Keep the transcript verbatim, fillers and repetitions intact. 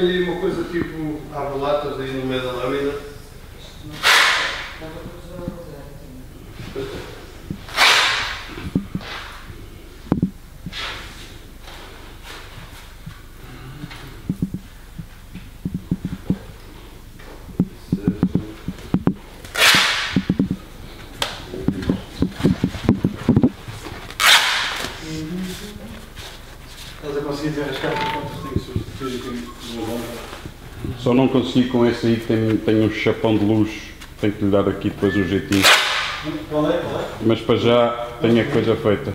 aí uma coisa tipo avalatas aí no meio da lâmina. Estás a conseguir desarrascar por tenho substituído aqui no lâmina? Só não consigo com esse aí que tem, tem um chapão de luz, tenho que lhe dar aqui depois um jeitinho. Qual é? Qual é? Mas para já tenho a coisa feita.